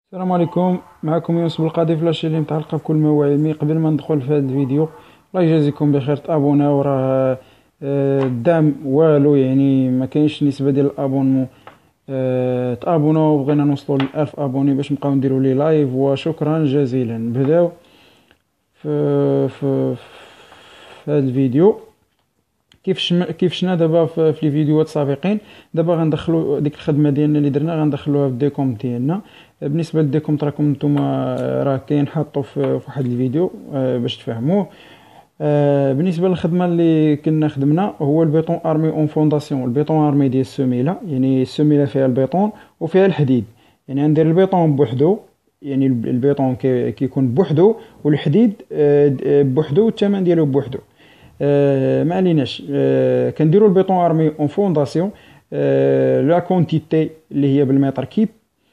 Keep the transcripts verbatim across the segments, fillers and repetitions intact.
السلام عليكم. معكم يونس بالقاضي في لاشين اللي متعلقه بكل ما هو علمي. قبل ما ندخل في هذا الفيديو، الله يجازيكم بخير تابونا وراه آه، الدعم والو، يعني ما كاينش نسبه ديال الابونمون. آه، تابونا وبغينا نوصلوا ل ألف ابوني باش نبقاو نديروا لي لايف، وشكرا جزيلا. نبداو في في في هذا الفيديو. كيف شم... كيف شنا دابا في, في لي فيديوهات السابقين. دابا غندخلوا ديك الخدمه ديالنا اللي درنا، غندخلوها في الديكومت ديالنا. بالنسبه للديكومت راكم نتوما راه كاين حاطو في واحد الفيديو آه، باش تفهموه. آه، بالنسبه للخدمه اللي كنا خدمنا هو البيطون ارمي اون فونداسيون. البيطون ارمي ديال السميله، يعني السميله فيها البيطون وفيها الحديد. يعني ندير البيطون بوحدو، يعني البيطون كي- كيكون بوحدو، والحديد آه، بوحدو، والثمن ديالو بوحدو. آه، ما عليناش. آه، كنديروا البيطون ارمي اون فونداسيون. آه، لا كونتيتي اللي هي بالمتر كيب.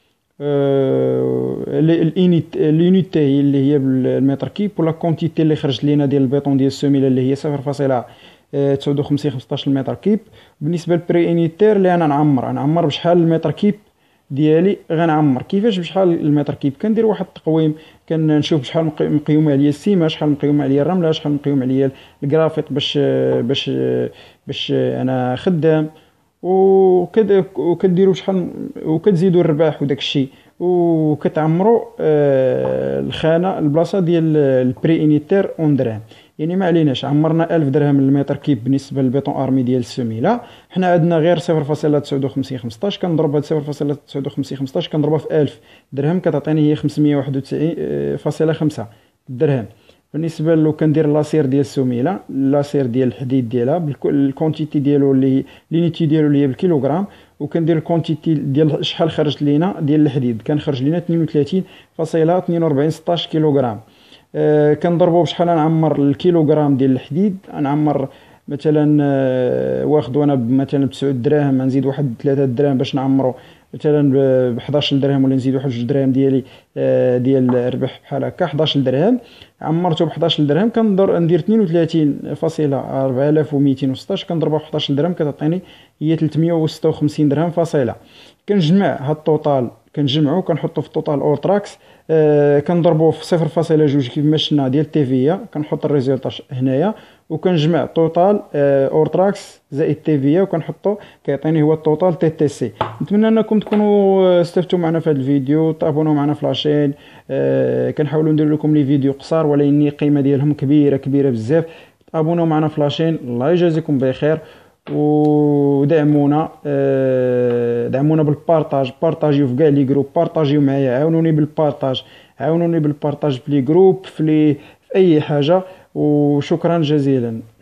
آه، اليونيتي هي اللي هي بالمتر كيب، ولا كونتيتي اللي خرجت لينا ديال البيطون ديال السوميله اللي هي صفر فاصلة تسعة وخمسين خمسطاش المتر كيب. بالنسبه للبري انيتير اللي انا نعمر نعمر بشحال المتر كيب ديالي. غنعمر كيفاش بشحال المتر كيب؟ كندير واحد التقويم، كنشوف شحال مقي- مقيومه عليا السيمه، شحال مقيومه عليا الرمله، شحال مقيوم عليا الجرافيط باش باش باش انا خدام. وكد وكديروا شحال، وكتزيدوا الرباح وداك الشيء، وكتعمروا آه، الخانه البلاصه ديال البري انيتير اون درهم. يعني ما عليناش، عمرنا ألف درهم المتر كيب بالنسبه للبيطون ارمي ديال السميله. حنا عندنا غير صفر فاصلة تسعة وخمسين خمسطاش. كنضرب هاد صفر فاصلة تسعة وخمسين خمسطاش كنضربها في ألف درهم، كتعطيني هي خمسمية وواحد وتسعين فاصلة خمسة درهم. بالنسبه لو كندير لاسير ديال السميله، لاسير ديال الحديد ديالها بالكونتيتي ديالو اللي لينيتي ديالو اللي هي بالكيلوغرام. وكندير الكونتيتي ديال شحال خرجت لينا ديال الحديد، كنخرج لينا اثنين وثلاثين فاصلة اثنين وأربعين ستاش كيلوغرام. آه كنضربو بشحال نعمر الكيلوغرام ديال الحديد. نعمر مثلا آه واخد وانا مثلا بتسعة دراهم، نزيد واحد ثلاثة دراهم باش نعمرو مثلا ب حداش درهم، ولا نزيد واحد جوج دراهم ديالي آه ديال الربح بحال هكا حداش درهم. عمرته ب حداش درهم، كندير ندير اثنين وثلاثين فاصلة أربعة آلاف ومئتين وستطاش، كنضربها في حداش درهم كتعطيني هي ثلاثمية وستة وخمسين درهم فاصله. كنجمع هاد الطوطال، كنجمعو كنحطو في الطوطال اور تراكس. آه كنضربوه في صفر فاصلة جوج كيف ما شفنا ديال تيفيا. كنحط الريزلت هنايا، وكنجمع توتال آه اور تراكس زائد تيفيا، وكنحطو كيعطيني هو التوتال تي تي سي. نتمنى انكم تكونوا استفدتوا معنا في هذا الفيديو. تابونوا معنا في لاشين. آه كنحاولوا ندير لكم لي فيديو قصار، ولكن القيمه ديالهم كبيره كبيره بزاف. تابونوا معنا في لاشين. الله يجازيكم بخير. ودعمونا آه، دعمونا بالبارطاج. بارطاجيو في كاع لي جروب، بارطاجيو معايا، عاونوني بالبارطاج، عاونوني بالبارطاج في لي جروب، في لي في اي حاجه. وشكرا جزيلا.